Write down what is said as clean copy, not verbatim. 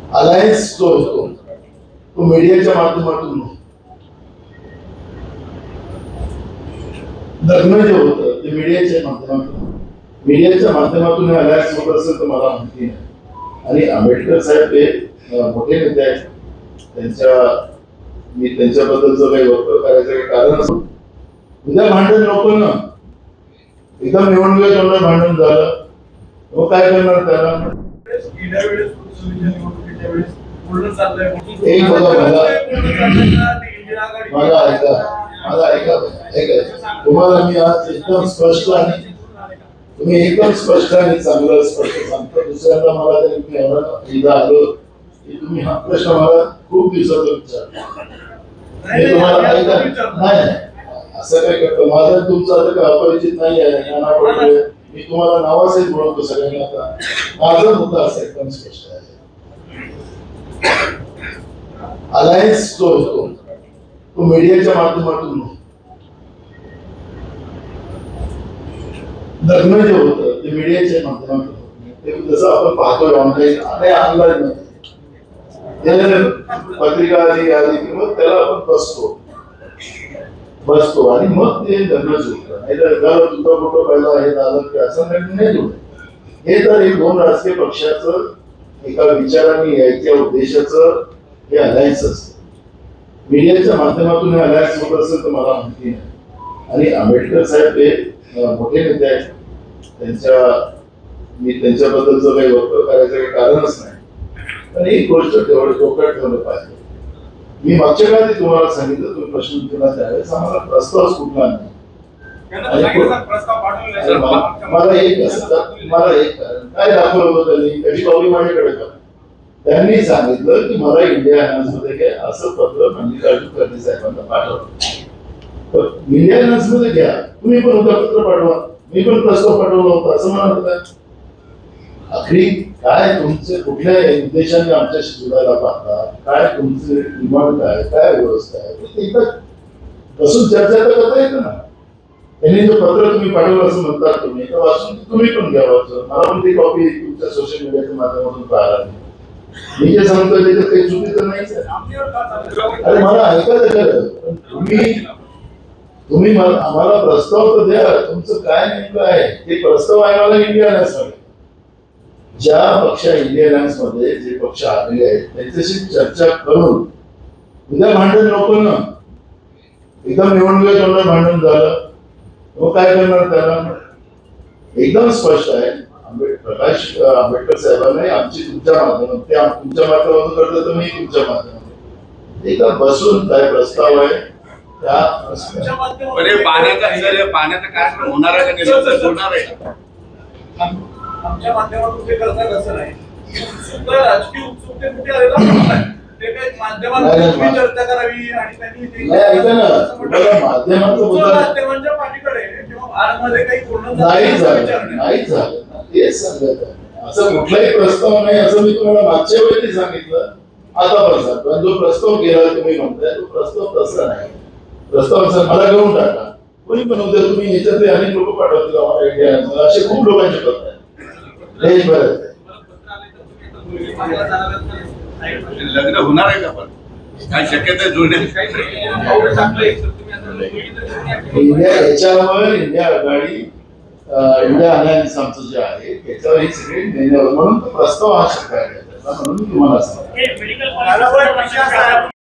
Alliance जो होतो तो मीडियाच्या माध्यमातून लग्न जे होतं ते मीडियाच्या माध्यमातून अलायन्स होत असेल तर मला माहिती नाही. आणि आंबेडकर साहेब हे मोठे नेते आहेत, मी त्यांच्याबद्दलचं काही वक्तव्य करायचं काही कारण असं उद्या भांडण नको ना. एकदम निवडणुकीच्या तोंडात भांडण झालं मग काय करणार त्याला. एक मला ऐका तुम्हाला मी आज एकदम स्पष्ट आणि तुम्ही एकदम स्पष्ट आणि चांगलं स्पष्ट सांगतो. दुसऱ्यांदा मला तरी आलो की तुम्ही हा प्रश्न मला खूप दिवसाचा विचारला. नाही असं काय करतो माझा तुमचा तर अपरिचित नाही आहे. मी तुम्हाला नावासहित बोलतो सगळ्यांना. आता माझा मुद्दा असा एकदम स्पष्ट आहे. अलायन्स जो होतो तो मीडियाच्या माध्यमातून लग्न जे होतं ते मीडियाच्या माध्यमातून ते जसं आपण पाहतोय ऑनलाईन आणि ऑनलाईन मध्ये पत्रिका आली किंवा त्याला आपण बसतो आणि मग ते लग्न जुळतं. नाही तर तुझा फोटो पहिला हे झालं की असं नाही जुळत. हे तर एक दोन राजकीय पक्षाचं एका विचाराने यायच्या उद्देशाचं हे अलायन्स असतं. मीडियाच्या माध्यमातून हे अलायन्स होत असेल तर मला माहिती नाही. आणि आंबेडकर साहेब हे मोठे नेते आहेत, मी त्यांच्याबद्दलचं काही वक्तव्य करायचं काही कारणच नाही. पण एक गोष्ट तेवढं डोक्यात ठेवलं पाहिजे. मी मागच्या काळात तुम्हाला सांगितलं तुम्ही प्रश्न केला त्यावेळेस आम्हाला प्रस्तावच कुठला नाही. मला एक काय दाखवलं होतं त्यांनी कधी पावली माझ्याकडे का त्यांनी सांगितलं की मला इंडिया मध्ये असं पत्र मल्लिकार्जुन खरगे साहेबांना पाठवलं. इंडिया मध्ये घ्या तुम्ही पण उद्या पत्र पाठवा. मी पण प्रस्ताव पाठवला होता असं म्हणत होता. आखरी काय तुमचे कुठल्या उद्देशाने आमच्याशी जुळायला पाहता, काय तुमचे डिमांड काय व्यवस्था आहे बसून चर्चा तर करता येतं ना. त्यांनी जो पत्र तुम्ही पाठवलं असं म्हणतात तुम्ही तर वाचून तुम्ही पण घ्या. मला पण ती कॉपी तुमच्या सोशल मीडियाच्या माध्यमातून पाहायला मी जे सांगतो त्याच्यात काही चुकीचं नाहीच आहे. अरे मला ऐकायचं तुम्ही आम्हाला प्रस्ताव तर द्या. तुमचं काय नेमकं आहे ते प्रस्ताव आहे मला इंडिया अलायन्स मध्ये. ज्या पक्ष इंडिया अलायन्स मध्ये जे पक्ष आलेले आहेत त्यांच्याशी चर्चा करून उद्या भांडण नको ना. एकदम निवडणुकीच्या तोंडात भांडण झालं मग काय करणार त्याला. एकदम स्पष्ट आहे. प्रकाश आंबेडकर साहेबांनी आमची तुमच्या माध्यमातून ते तुमच्या माध्यमातून करतो तर मी तुमच्या माध्यमातून एकदा बसून काय प्रस्ताव आहे पाण्याचा कार्यक्रम होणार आहे का आमच्या माध्यमातून ते करतात असं नाही. राजकीय उत्सुकते कुठे आलेला ते काही माध्यमातून चर्चा करावी आणि त्यांनी माध्यमांच्या पाठीकडे किंवा आतमध्ये काही पूर्ण नाही झालं तेच सांगत आहे. असं कुठलाही प्रस्ताव नाही असं मी तुम्हाला मागच्या वेळी सांगितलं. आता पण सांगतो जो प्रस्ताव केला तुम्ही म्हणताय तो प्रस्ताव तसा नाही. प्रस्ताव मला घेऊन टाका कोणी पण उद्या तुम्ही याच्यातले अनेक लोक पाठवतील आम्हाला इंडिया असे खूप लोकांचे पत्र आहेत देशभरात. लग्न होणार आहे का पण काय शक्यता जुळण्याची इंडिया याच्यावर इंडिया आघाडी इंडिया अलायन्स आमचं जे आहे त्याच्यावर ही सगळी निर्णय म्हणून प्रस्ताव हा शक्य आहे. म्हणून तुम्हाला सांगतो